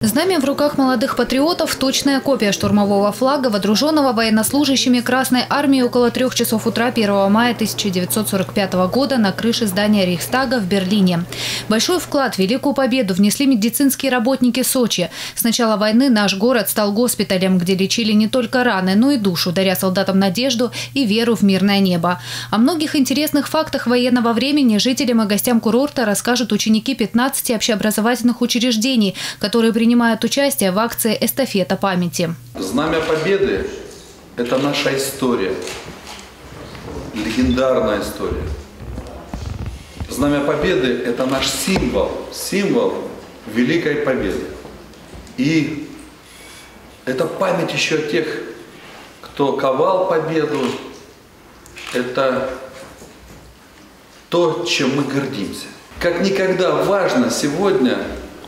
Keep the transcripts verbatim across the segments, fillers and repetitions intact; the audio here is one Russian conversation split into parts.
Знамя в руках молодых патриотов – точная копия штурмового флага, водруженного военнослужащими Красной Армии около трех часов утра первого мая тысяча девятьсот сорок пятого года на крыше здания Рейхстага в Берлине. Большой вклад в Великую Победу внесли медицинские работники Сочи. С начала войны наш город стал госпиталем, где лечили не только раны, но и душу, даря солдатам надежду и веру в мирное небо. О многих интересных фактах военного времени жителям и гостям курорта расскажут ученики пятнадцати общеобразовательных учреждений, которые принимают участие в акции «Эстафета памяти». Знамя Победы – это наша история, легендарная история. Знамя Победы – это наш символ, символ Великой Победы. И это память еще о тех, кто ковал победу. Это то, чем мы гордимся. Как никогда важно сегодня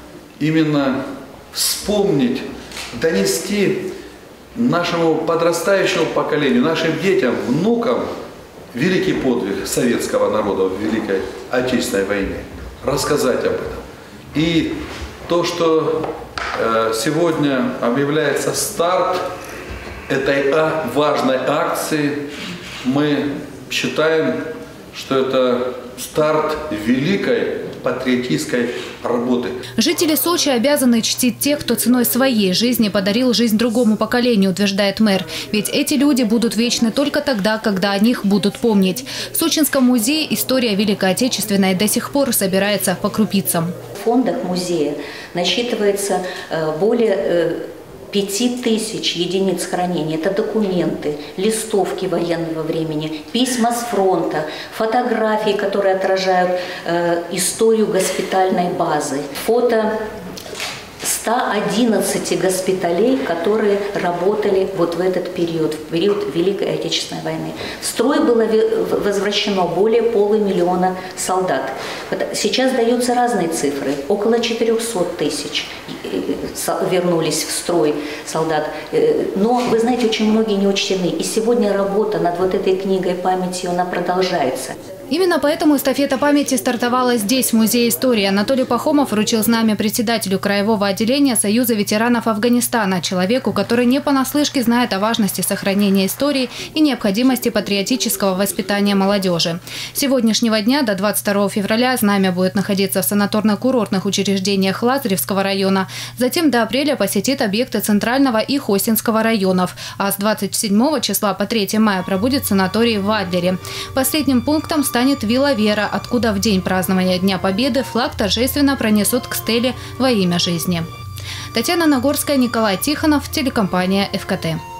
именно вспомнить, донести нашему подрастающему поколению, нашим детям, внукам великий подвиг советского народа в Великой Отечественной войне, рассказать об этом. И то, что э, сегодня объявляется старт этой важной акции, мы считаем, что это старт великой патриотической работы. Жители Сочи обязаны чтить тех, кто ценой своей жизни подарил жизнь другому поколению, утверждает мэр. Ведь эти люди будут вечны только тогда, когда о них будут помнить. В Сочинском музее история Великой Отечественной до сих пор собирается по крупицам. В фондах музея насчитывается более пяти тысяч единиц хранения. Это документы, листовки военного времени, письма с фронта, фотографии, которые отражают э, историю госпитальной базы, фото ста одиннадцати госпиталей, которые работали вот в этот период, в период Великой Отечественной войны. В строй было возвращено более полумиллиона солдат. Сейчас даются разные цифры. Около четырёхсот тысяч вернулись в строй солдат. Но, вы знаете, очень многие не учтены. И сегодня работа над вот этой книгой памяти, она продолжается. Именно поэтому эстафета памяти стартовала здесь, в Музее истории. Анатолий Пахомов вручил знамя председателю краевого отделения Союза ветеранов Афганистана, человеку, который не понаслышке знает о важности сохранения истории и необходимости патриотического воспитания молодежи. С сегодняшнего дня до двадцать второго февраля знамя будет находиться в санаторно-курортных учреждениях Лазаревского района. Затем до апреля посетит объекты Центрального и Хостинского районов. А с двадцать седьмого числа по третье мая пробудет санаторий в Адлере. Последним пунктом станет станет Вилла Вера, откуда в день празднования Дня Победы флаг торжественно пронесут к стеле «Во имя жизни». Татьяна Нагорская, Николай Тихонов, телекомпания ЭФ Ка Тэ.